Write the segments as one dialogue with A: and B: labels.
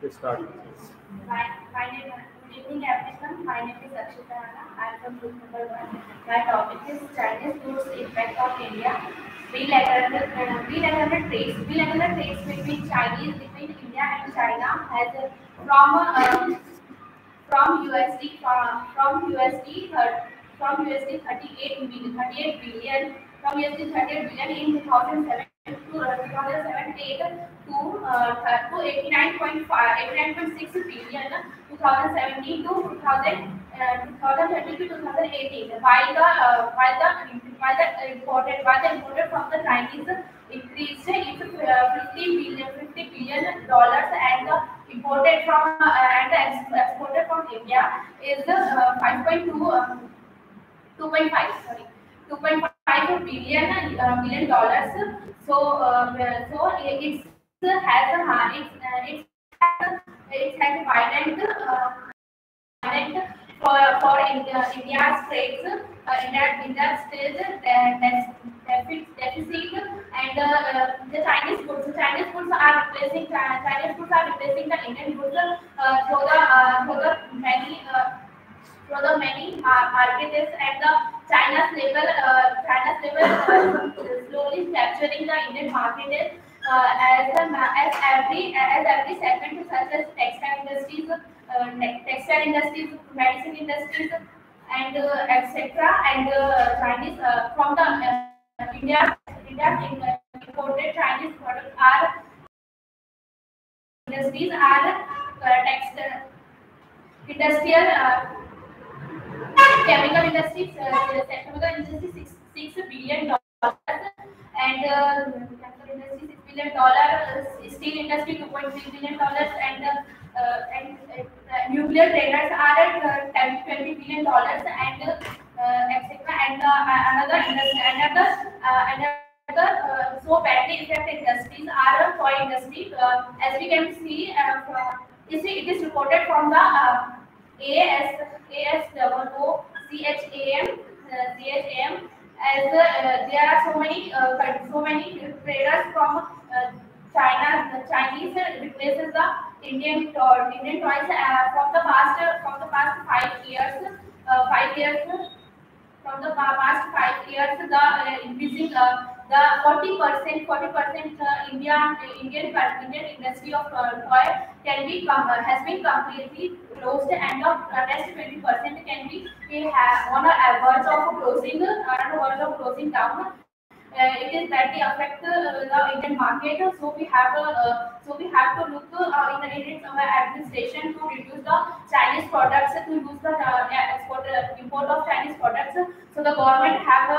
A: Start.
B: Good evening everyone. My name is Akshita Rana. I am from group number 1. My topic is Chinese food's impact on India. Bilateral trades between India and China has from from USD from USD 38 billion from USD 38 billion in 2007 to 2008 to 89.6 billion 2017 to 2020 to 2018 while the imported from the Chinese increased its 50 billion dollars and the imported from exported from India is 5.2 2.5 sorry 2.5 billion dollars. It's has a it has widened India's trades India's trade deficit and Chinese goods are replacing the Indian goods through the many markets and the China's level slowly capturing the Indian market as every segment such as textile industries, medicine industries, and etc. And Chinese from the imported Chinese products are industries are textile industrial. Chemical industry $6 billion and chemical industry $6 billion, steel industry $2.3 billion, and nuclear traders are at 10 to $20 billion and etc. And another so badly affected industries are toy industry. As we can see, it is reported from the ASOOCHAM as there are so many traders from China. Chinese replaces the Indian toys from the past 5 years. 5 years from the past 5 years, the increasing the 40% Indian industry of toy has been completely closed, and the rest 20% can be on a verge of closing down. It is badly affect the Indian market. So we have to look in its administration to reduce the Chinese products, to use the import of Chinese products. So the government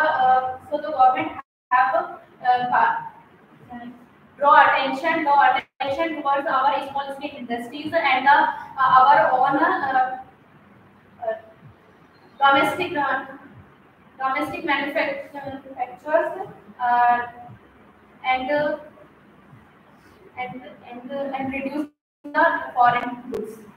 B: have draw attention towards our small scale industries and our own uh, domestic manufacturers uh, and and reduce the foreign goods.